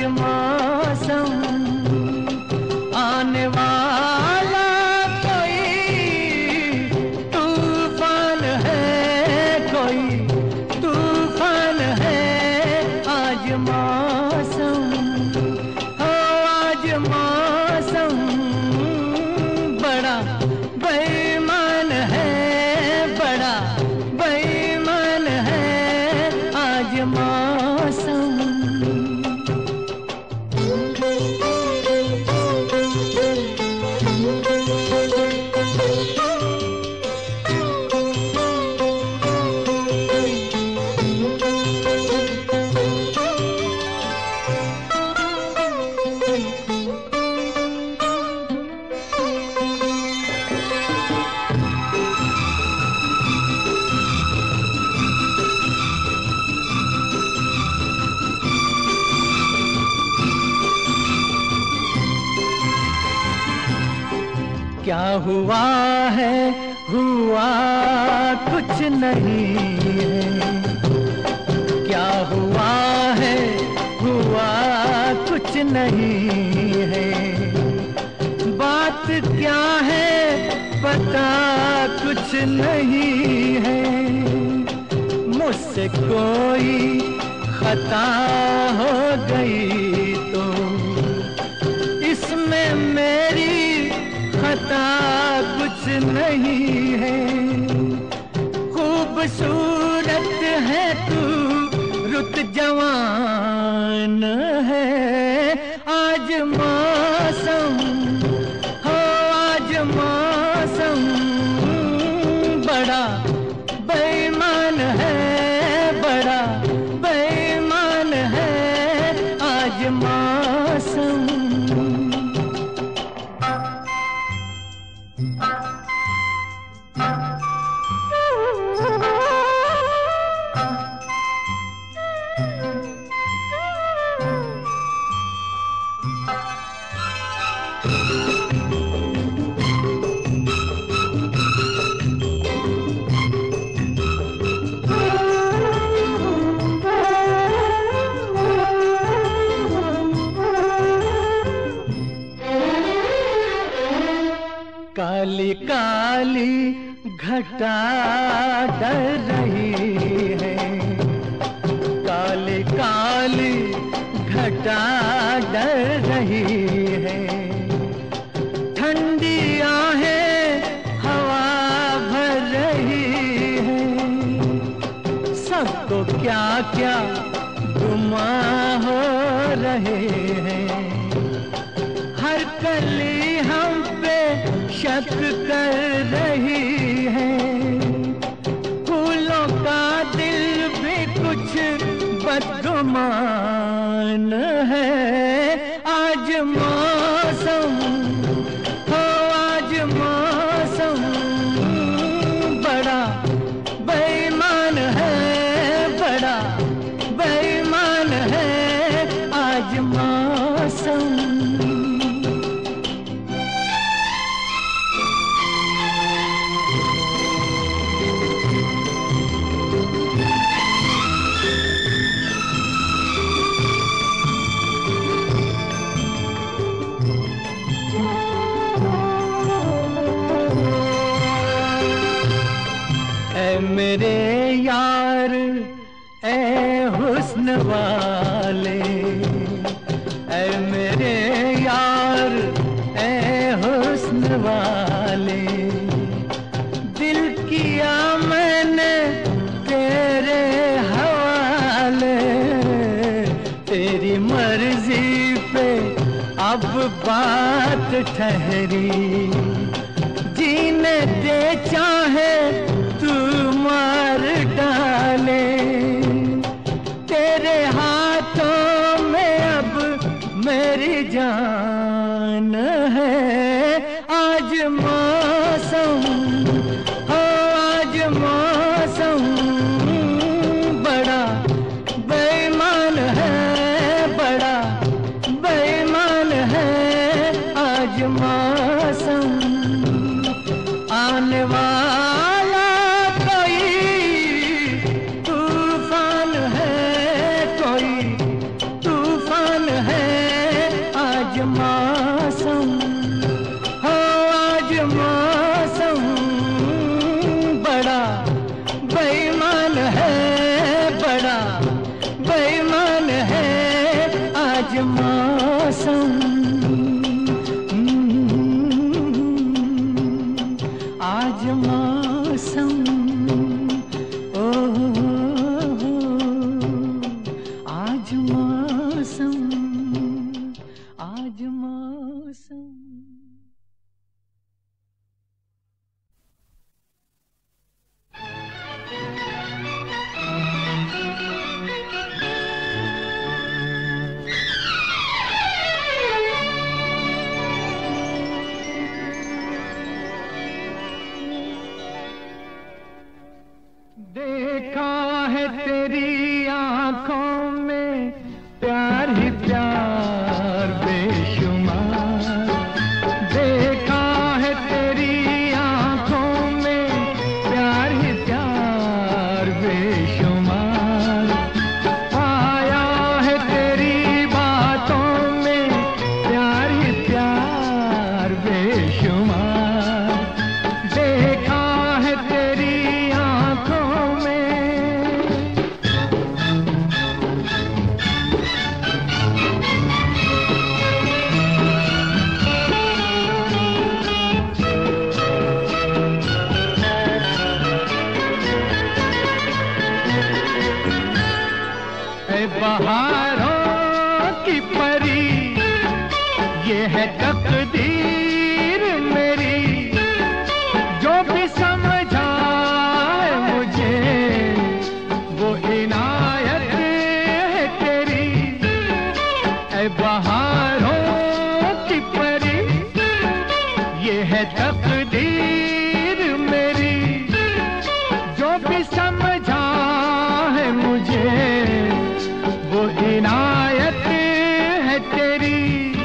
मौसम आने वाला कोई तूफान है, कोई तूफान है। आज मौसम हो, आज मौसम बड़ा बेईमान है, बड़ा बेईमान है। आज मौसम क्या हुआ है, हुआ कुछ नहीं है। क्या हुआ है, हुआ कुछ नहीं है। बात क्या है पता कुछ नहीं है। मुझसे कोई खता हो गई तो इसमें मेरी खता कुछ नहीं है। खूबसूरत है तू, रुत जवान है। आज मौसम हो, आज मौसम बड़ा बेईमान है, बड़ा बेईमान है। आज मौसम काली काली घटा डर रही है। काली काली घटा डर रही है। ठंडी आहें हवा भर रही है। सबको क्या क्या गुमा हो रहे हैं। हर कली हम पे शक कर रही है। फूलों का दिल भी कुछ बदगुमान है। आज मौसम हो, आज मौसम बड़ा बेईमान है, बड़ा बेईमान है। आज मौसम मेरे यार ए हुस्न वाले, ए मेरे यार ए हुस्न वाले। दिल किया मैंने तेरे हवाले। तेरी मर्जी पे अब बात ठहरी। जीने दे चाहे तू मार डाले। तेरे हाथों में अब मेरी जान है। आज मौसम हो, आज मौसम बड़ा बेईमान है, बड़ा बेईमान है। आज मौसम आने वाला तूफान है, कोई तूफान है। आज मौसम, आज मौसम, ओ आज मौसम, आज मौसम। देखा है तेरी आंखों में प्यार ही प्यार बेशुमार, देखा है तेरी आंखों में प्यार ही प्यार बेशुमार, पाया है तेरी बातों में प्यार ही प्यार बेशुमार, देखा है तेरी बहारों की परी, ये है तकदीर मेरी, जो भी समझा है मुझे वो इनायत है तेरी। ऐ बहारों की परी, ये है तकदीर मेरी, जो भी समझा है मुझे वो इनायत है तेरी।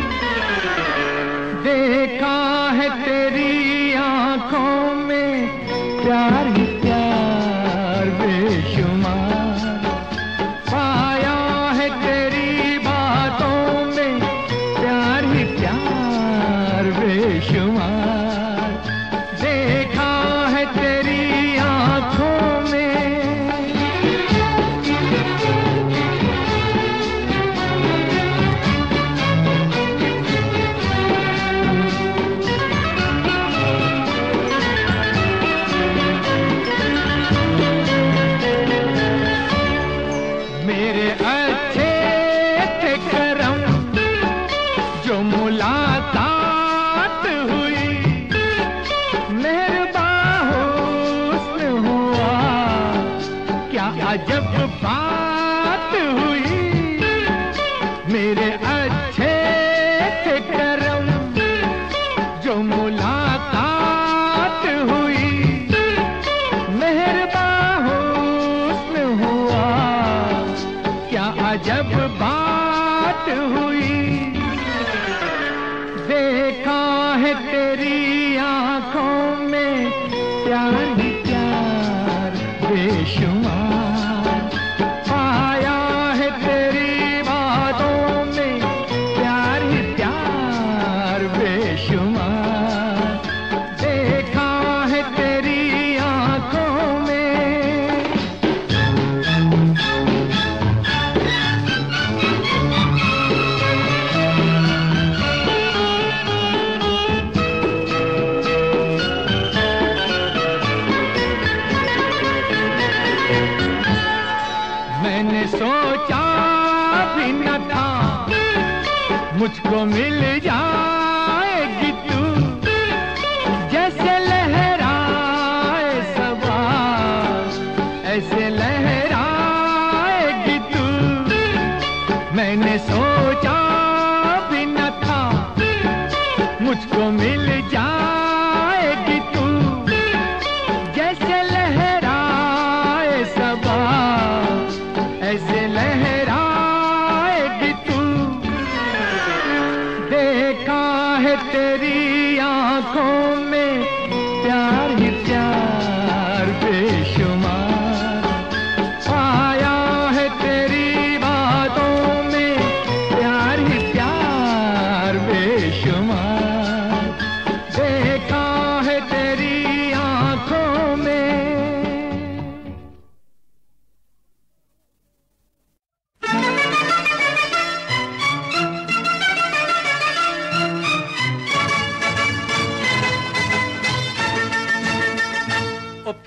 देखा है तेरी आंखों में प्यार ही प्यार बेशुमार, पाया है तेरी बातों में प्यार ही प्यार बेशुमार, देखा है तेरी आंखों में। मेरे अच्छे थे करम जो मुलाकात हुई, मेहरबान हुस्न हुआ क्या अजब बात हुई। मेरे अच्छे थे करम जो मुलाकात हुई, मेहरबान हुस्न हुआ क्या अजब बात हुई। देखा है तेरी आंखों में प्यार ही प्यार बेशुमार, पाया है तेरी बातों में प्यार ही प्यार बेशुमार, देखा है तेरी आंखों में। मैंने सोचा भी न था मुझको मिल जाएगी तू, जैसे लहराए सबा ऐसे लहराएगी तू। मैंने सोचा भी न था मुझको मिल जाएगी तू, जैसे लहराए सबा ऐसे लहराएगी तू। देखा है तेरी आंखों में प्यार ही प्यार बेशुमार, पाया है तेरी बातों में प्यार ही प्यार बेशुमार, देखा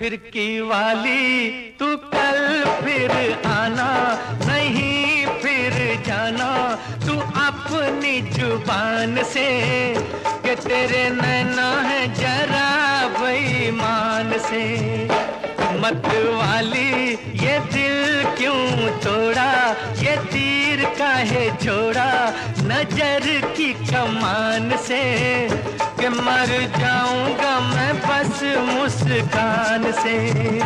फिरकी वाली तू कल फिर आना, नहीं फिर जाना तू अपनी जुबान से, कि तेरे नैना है जरा बेईमान से। मत वाली ये दिल क्यों तोड़ा, ये तीर काहे छोड़ा नजर की कमान से, कि मर जाऊंगा मैं बस मुस्कान से।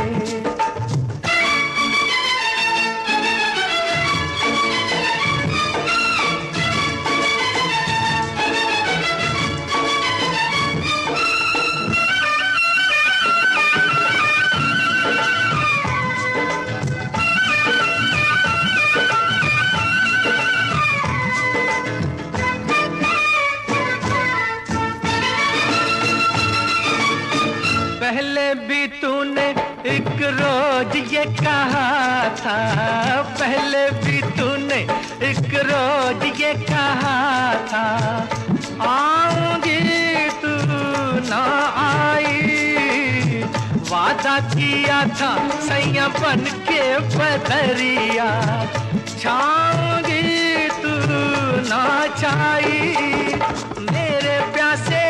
पहले भी तूने एक रोज ये कहा था, पहले भी तूने एक रोज ये कहा था, आऊंगी तू ना आई। वादा किया था सैया बन के बदरिया, छाऊंगी तू ना छाई। मेरे प्यासे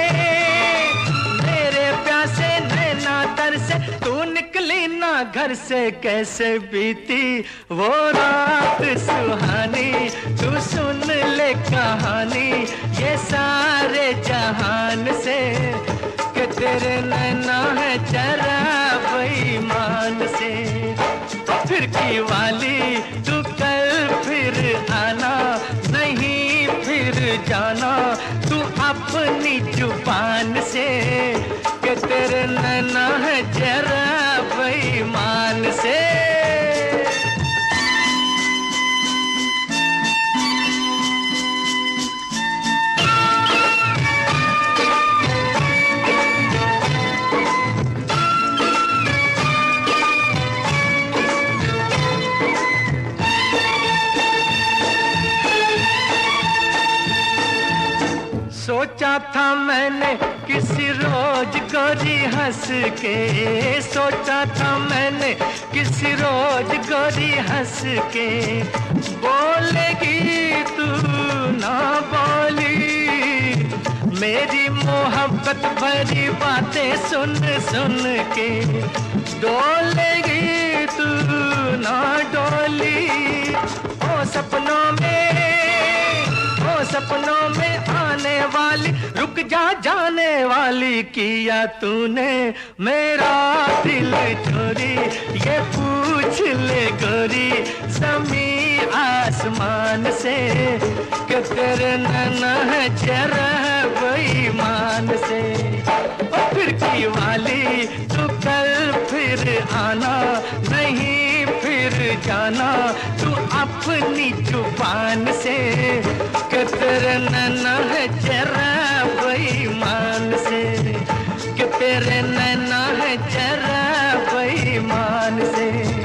से तू निकली ना घर से, कैसे बीती वो रात सुहानी, तू सुन ले कहानी ये सारे जहान से, कि तेरे नैना है जरा बेईमान से। फिरकी वाली तू कल फिर आना, नहीं फिर जाना तू अपनी जुबान से, कि तेरे नैना है जरा बेईमान से। सोचा था मैंने किसी रोज गोरी हंस के, सोचा था मैंने किसी रोज गोरी हंस के, बोलेगी तू ना बोली मेरी मोहब्बत भरी बातें सुन सुन के, डोलेगी तू ना डोली। ओ सपनों में आने वाली, रुक जा जाने वाली, किया तूने मेरा दिल चोरी, ये पूछ ले गोरी ज़मीं आसमान से, कि तेरे नैना है जरा बेईमान से। ओ फिरकी वाली तू कल फिर आना, नहीं फिर जाना तू अपनी जुबान से, कि तेरे नैना है जरा बेईमान से, कि तेरे नैना है जरा बेईमान से।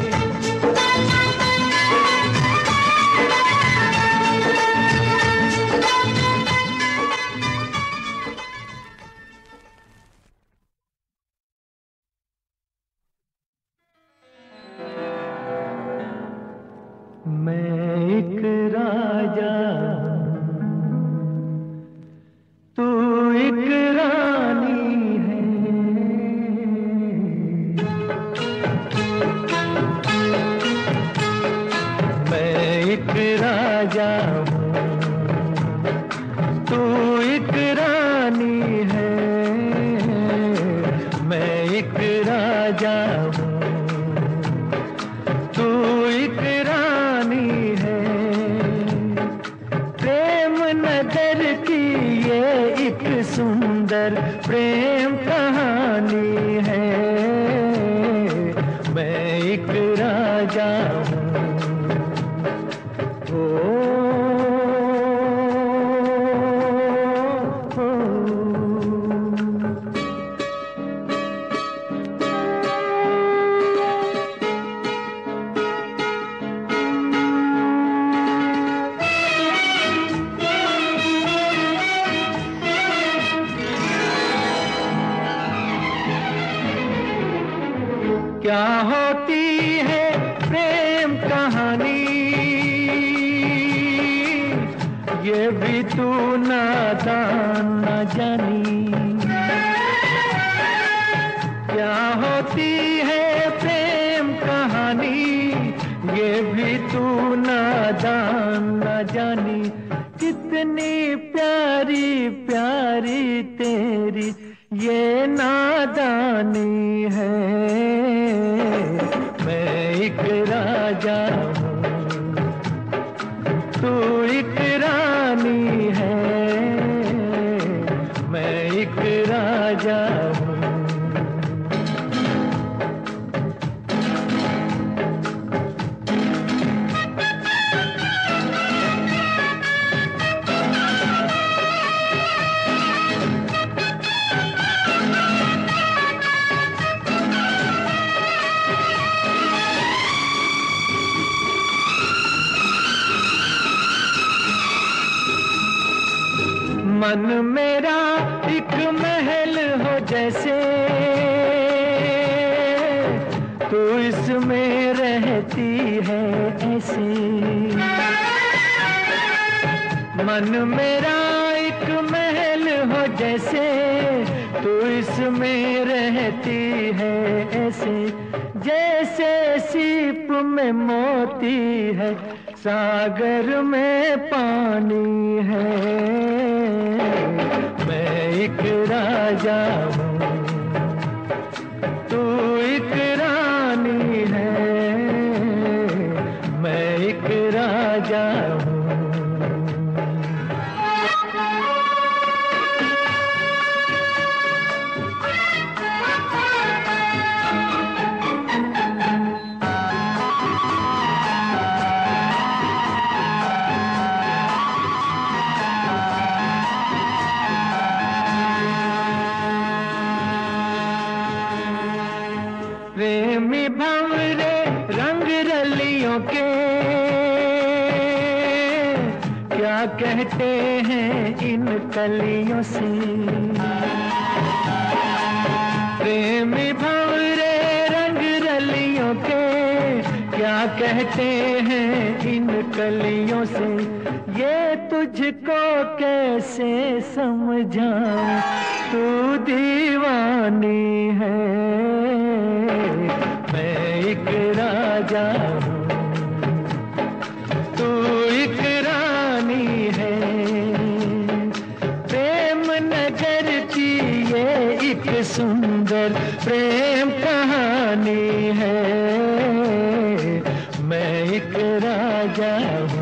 मैं एक राजा तू एक रानी है, मैं एक राजा हूँ तू एक रानी है, मैं एक राजा हूँ तू एक रानी है। प्रेम नगर की ये एक सुंदर प्रेम कहानी है, मैं एक राजा हूँ। क्या होती है प्रेम कहानी, ये भी तू नादान न जानी। क्या होती है प्रेम कहानी, ये भी तू नादान न जानी। कितनी प्यारी प्यारी तेरी ये नादानी है। मैं एक राजा हूँ, तू एक रानी है। मैं एक राजा हूँ। मन मेरा एक महल हो जैसे, तू इसमें रहती है ऐसे। मन मेरा एक महल हो जैसे, तू इसमें रहती है ऐसे। जैसे सीप में मोती है, सागर में पानी है। मैं एक राजा हूँ, तू एक रानी है। मैं एक राजा हूँ। प्रेमी भंवरे रंग रलियों के क्या कहते हैं इन कलियों से। प्रेमी भंवरे रंग रलियों के क्या कहते हैं इन कलियों से। ये तुझको कैसे समझाऊं, तू दीवानी है। मैं एक राजा हूँ, तू एक रानी है। प्रेम नगर की ये एक सुंदर प्रेम कहानी है। मैं एक राजा हूँ।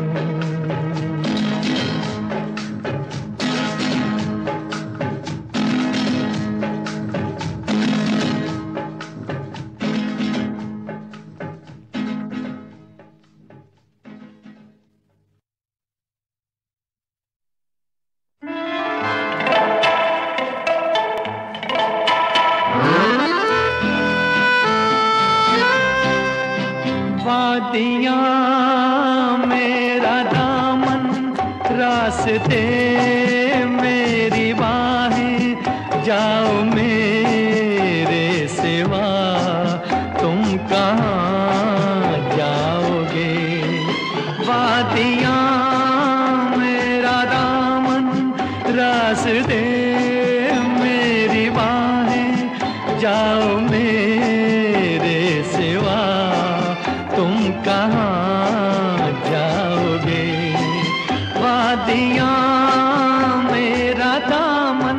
वादियाँ मेरा दामन, रास्ते मेरी बाहें, जाओ मेरे सिवा तुम कहाँ जाओगे। वादियाँ मेरा दामन, रास्ते मेरी बाहें, जाओ मेरे सिवा तुम कहाँ जाओगे। वादियाँ मेरा दामन।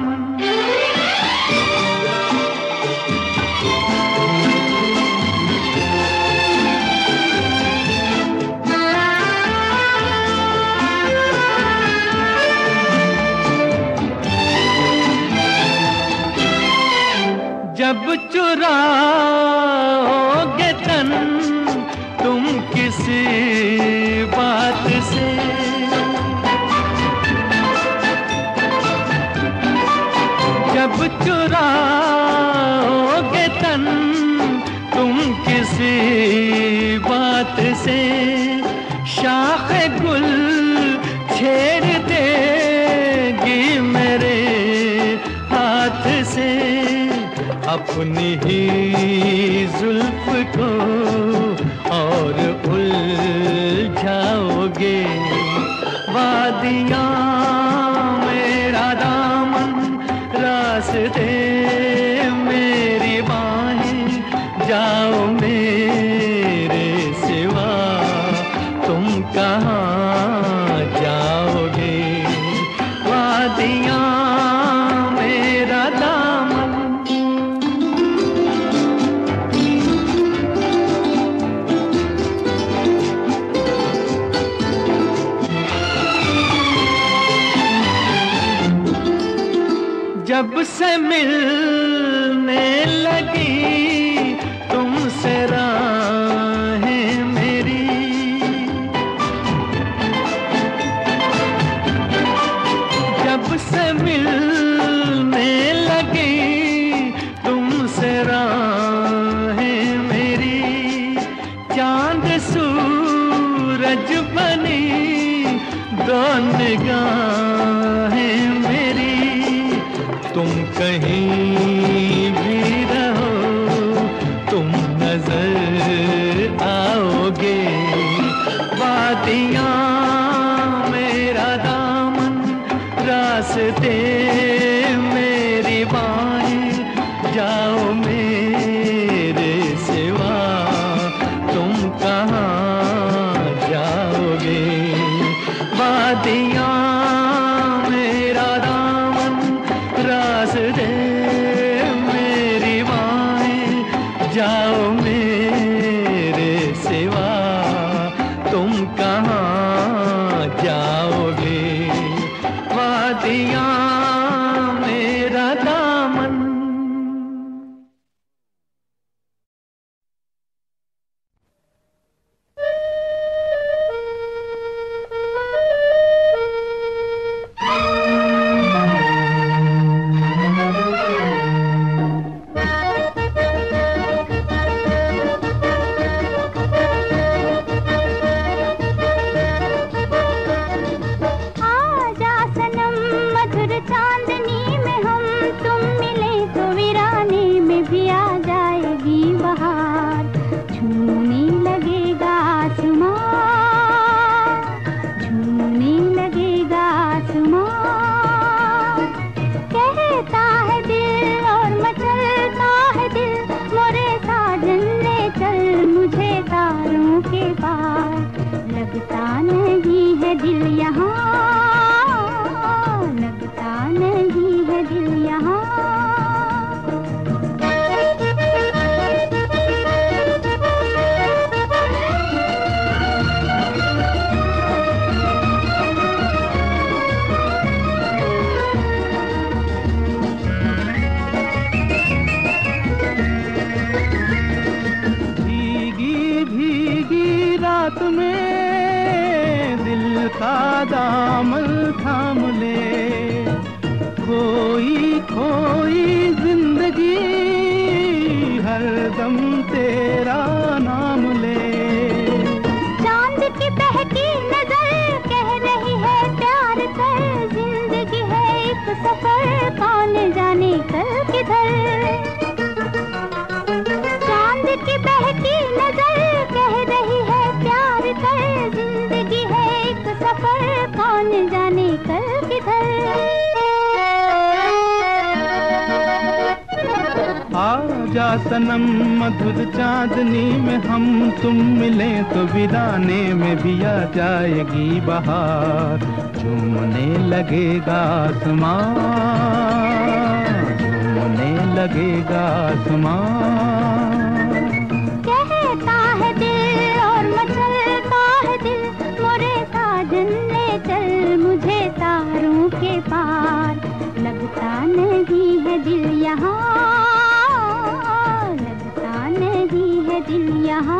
जब चुराओगे तन तुम किसी बात से, जब चुराओगे तन तुम किसी बात से, शाख गुल छेड़ देगी मेरे हाथ से। अपनी ही जुल्फ को और उलझाओगे। वादियाँ मेरा दामन, रास्ते मेरी बाहें, जाओ मेरे सिवा तुम कहाँ जाओगे। वादियाँ मेरा दामन। जब से मिलने लगी तुमसे राहें मेरी, जब से मिलने लगी तुमसे राहें मेरी, चांद सूरज बनी दो निगाहें मेरी। तुम कहीं भी रहो तुम नजर आओगे। वादियाँ मेरा दामन, रास्ते मेरी बाहें, जाओ मेरे सिवा तुम कहाँ जाओगे। वादियाँ मेरा दामन, रास्ते मेरी बाहें, जाओ मेरे सिवा तुम कहाँ जाओगे। वादियाँ मेरा दामन। दामन थाम ले, खोई खोई जिंदगी हर दम तेरा नाम ले। चांद की बहकी नजर कह रही है प्यार कर, जिंदगी है एक सफर कौन जाने कल किधर। चांद की बहकी नजर कह रही है प्यार कर, जिंदगी है एक सफर कौन जाने कल किधर। आजा सनम मधुर चांदनी में हम तुम मिले तो वीराने में भी आ जाएगी बहार। झूमने लगेगा आसमान, झूमने लगेगा आसमान। कहता है दिल और मचलता है दिल, मोरे साजन ले चल मुझे तारों के पार। लगता नहीं है दिल यहाँ, लगता नहीं है दिल यहाँ।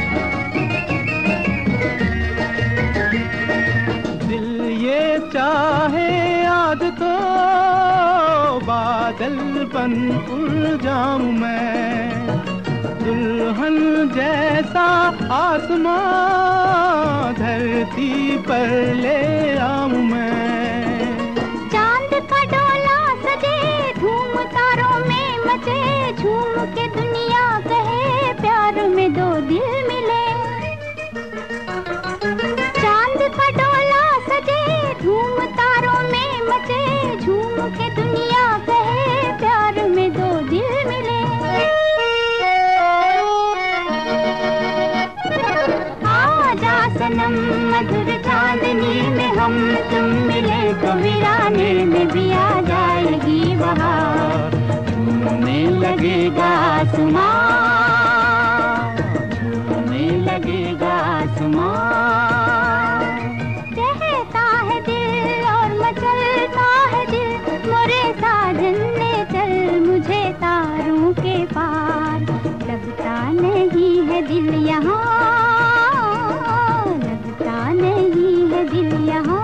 दिल ये चाह बचपन उलझाऊं मैं, दुल्हन जैसा आसमां धरती पर ले आऊं मैं। चांद का डोला सजे धूम तारों में मचे, झूम के दुनिया कहे प्यार में दो दिल मिले। चांद का डोला सजे धूम तारों में मचे, झूम के दुनिया कहे प्यार में दो दिल मिले। आजा सनम मधुर चांदनी में हम तुम मिले तो वीराने में भी आ जाएगी बहार, झूमने लगेगा आसमां, झूमने लगेगा आसमां। कहता है दिल और मचलता है दिल, मोरे साजन ले चल मुझे तारों के पार। लगता नहीं है दिल यहाँ, लगता नहीं है दिल यहाँ।